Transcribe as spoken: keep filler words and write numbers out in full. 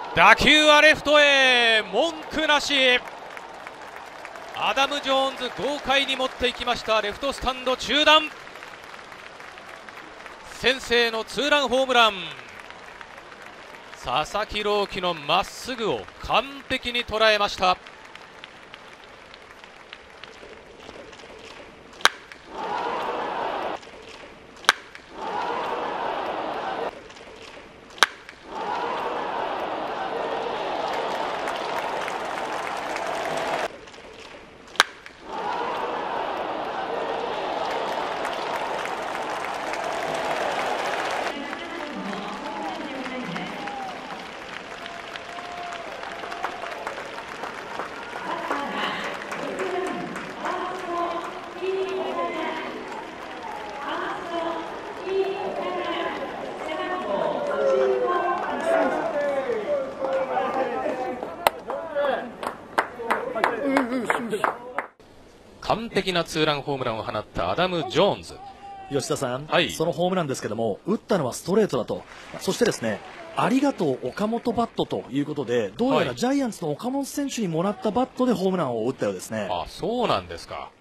打球はレフトへ、文句なし。アダム・ジョーンズ豪快に持っていきました。レフトスタンド中段、先制のツーランホームラン。佐々木朗希のまっすぐを完璧に捉えました。完璧なツーランホームランを放ったアダム・ジョーンズ。 吉田さん、 はい、 そのホームランですけども、打ったのはストレートだと、そしてですね、ありがとう岡本バットということで、どうやらジャイアンツの岡本選手にもらったバットでホームランを打ったようですね。 あ、そうなんですか。